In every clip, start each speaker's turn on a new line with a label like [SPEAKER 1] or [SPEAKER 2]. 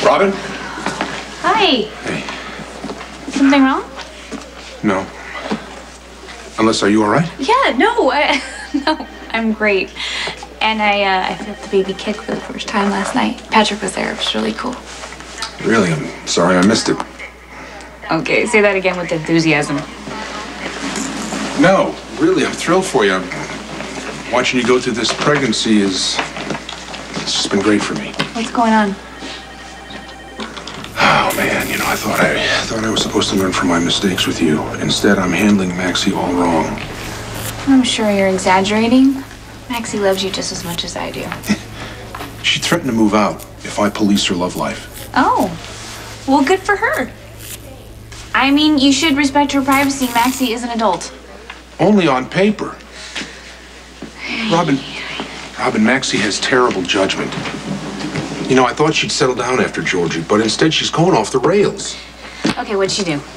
[SPEAKER 1] Robin?
[SPEAKER 2] Hi.
[SPEAKER 1] Hey.
[SPEAKER 2] Something wrong?
[SPEAKER 1] No. Unless, are you all right?
[SPEAKER 2] Yeah, no, no, I'm great. And I felt the baby kick for the first time last night. Patrick was there. It was really cool.
[SPEAKER 1] Really? I'm sorry I missed it.
[SPEAKER 2] Okay, say that again with enthusiasm.
[SPEAKER 1] No, really, I'm thrilled for you. Watching you go through this pregnancy it's just been great for me.
[SPEAKER 2] What's going on?
[SPEAKER 1] Oh man, you know, I thought I was supposed to learn from my mistakes with you. Instead, I'm handling Maxie all wrong.
[SPEAKER 2] I'm sure you're exaggerating. Maxie loves you just as much as I do.
[SPEAKER 1] She threatened to move out if I police her love life.
[SPEAKER 2] Oh, well, good for her. I mean, you should respect her privacy. Maxie is an adult.
[SPEAKER 1] Only on paper. Robin, Maxie has terrible judgment. You know, I thought she'd settle down after Georgie, but instead she's going off the rails.
[SPEAKER 2] Okay, what'd she do?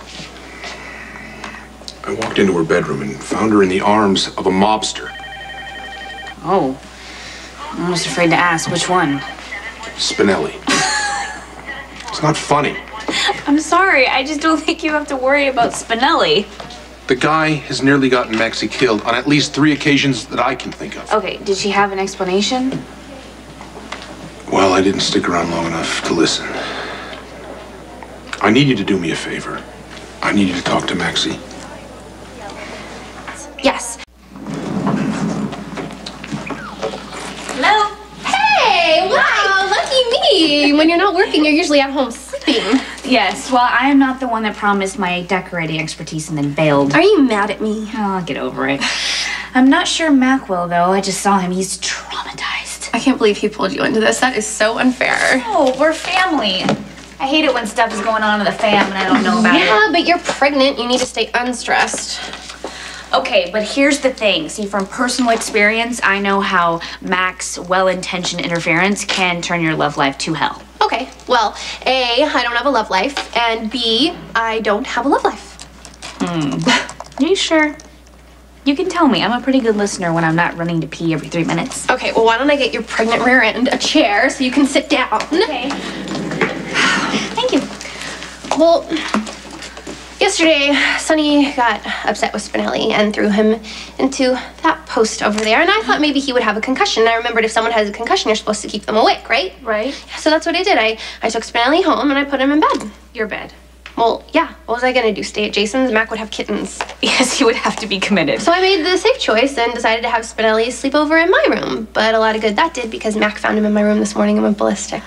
[SPEAKER 1] I walked into her bedroom and found her in the arms of a mobster.
[SPEAKER 2] Oh, I'm almost afraid to ask. Which one?
[SPEAKER 1] Spinelli. It's not funny.
[SPEAKER 2] I'm sorry. I just don't think you have to worry about Spinelli.
[SPEAKER 1] The guy has nearly gotten Maxie killed on at least 3 occasions that I can think of.
[SPEAKER 2] Okay, did she have an explanation?
[SPEAKER 1] Well, I didn't stick around long enough to listen. I need you to do me a favor. I need you to talk to Maxie.
[SPEAKER 2] Yes. Hello?
[SPEAKER 3] Hey, wow, lucky me. When you're not working, you're usually at home sleeping.
[SPEAKER 2] Yes, well, I'm not the one that promised my decorating expertise and then bailed.
[SPEAKER 3] Are you mad at me?
[SPEAKER 2] Oh, I'll get over it. I'm not sure Mac will, though. I just saw him. He's traumatized.
[SPEAKER 3] I can't believe he pulled you into this. That is so unfair.
[SPEAKER 2] Oh, we're family. I hate it when stuff is going on in the fam and I don't know about it.
[SPEAKER 3] Yeah, but you're pregnant. You need to stay unstressed.
[SPEAKER 2] Okay, but here's the thing. See, from personal experience, I know how Mac's well-intentioned interference can turn your love life to hell.
[SPEAKER 3] Okay, well, A, I don't have a love life, and B, I don't have a love life.
[SPEAKER 2] Are you sure? You can tell me. I'm a pretty good listener when I'm not running to pee every 3 minutes.
[SPEAKER 3] Okay, well, why don't I get your pregnant rear end a chair so you can sit down?
[SPEAKER 2] Okay. Thank you.
[SPEAKER 3] Well, yesterday, Sonny got upset with Spinelli and threw him into that post over there. And I thought maybe he would have a concussion. And I remembered if someone has a concussion, you're supposed to keep them awake, right?
[SPEAKER 2] Right.
[SPEAKER 3] So that's what I did. I took Spinelli home and I put him in bed.
[SPEAKER 2] Your bed.
[SPEAKER 3] Well, yeah. What was I going to do? Stay at Jason's? Mac would have kittens.
[SPEAKER 2] Yes, you would have to be committed.
[SPEAKER 3] So I made the safe choice and decided to have Spinelli sleep over in my room. But a lot of good that did because Mac found him in my room this morning and went ballistic.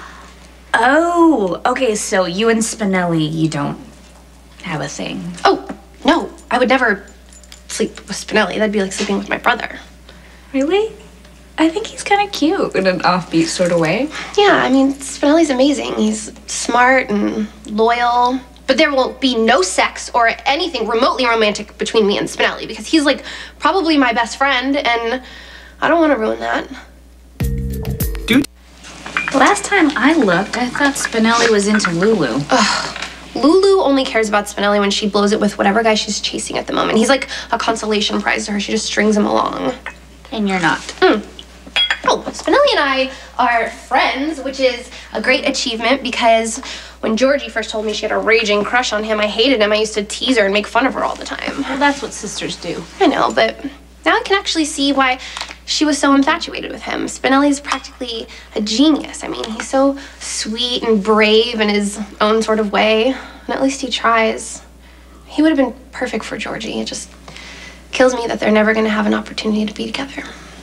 [SPEAKER 2] Oh, okay, so you and Spinelli, you don't have a thing.
[SPEAKER 3] Oh, no. I would never sleep with Spinelli. That'd be like sleeping with my brother.
[SPEAKER 2] Really? I think he's kind of cute in an offbeat sort of way.
[SPEAKER 3] Yeah, I mean, Spinelli's amazing. He's smart and loyal. But there will be no sex or anything remotely romantic between me and Spinelli because he's like probably my best friend and I don't want to ruin that.
[SPEAKER 1] Dude.
[SPEAKER 2] Last time I looked, I thought Spinelli was into Lulu.
[SPEAKER 3] Ugh. Lulu only cares about Spinelli when she blows it with whatever guy she's chasing at the moment. He's like a consolation prize to her. She just strings him along.
[SPEAKER 2] And you're not.
[SPEAKER 3] Oh, Spinelli and I are friends, which is a great achievement because when Georgie first told me she had a raging crush on him, I hated him. I used to tease her and make fun of her all the time.
[SPEAKER 2] Well, that's what sisters do.
[SPEAKER 3] I know, but now I can actually see why she was so infatuated with him. Spinelli's practically a genius. I mean, he's so sweet and brave in his own sort of way, and at least he tries. He would have been perfect for Georgie. It just kills me that they're never going to have an opportunity to be together.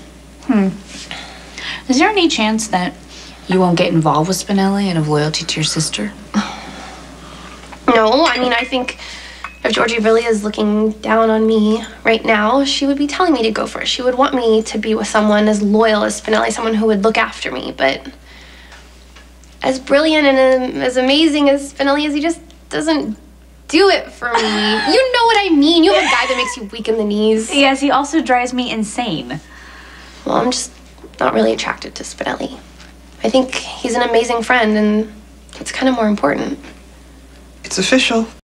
[SPEAKER 2] Is there any chance that you won't get involved with Spinelli out of loyalty to your sister?
[SPEAKER 3] No, I mean, I think if Georgie really is looking down on me right now, she would be telling me to go for it. She would want me to be with someone as loyal as Spinelli, someone who would look after me. But as brilliant and as amazing as Spinelli is, he just doesn't do it for me. You know what I mean. You have a guy that makes you weak in the knees.
[SPEAKER 2] Yes, he also drives me insane.
[SPEAKER 3] Well, I'm just not really attracted to Spinelli. I think he's an amazing friend, and it's kind of more important.
[SPEAKER 4] It's official.